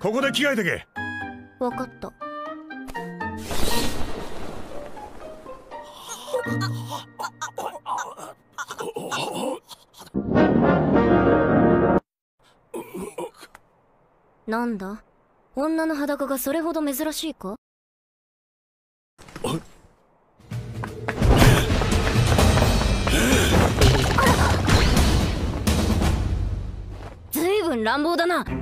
ここで着替えてけ。 わかった。なんだ、女の裸がそれほど珍しいか？ずいぶん乱暴だな。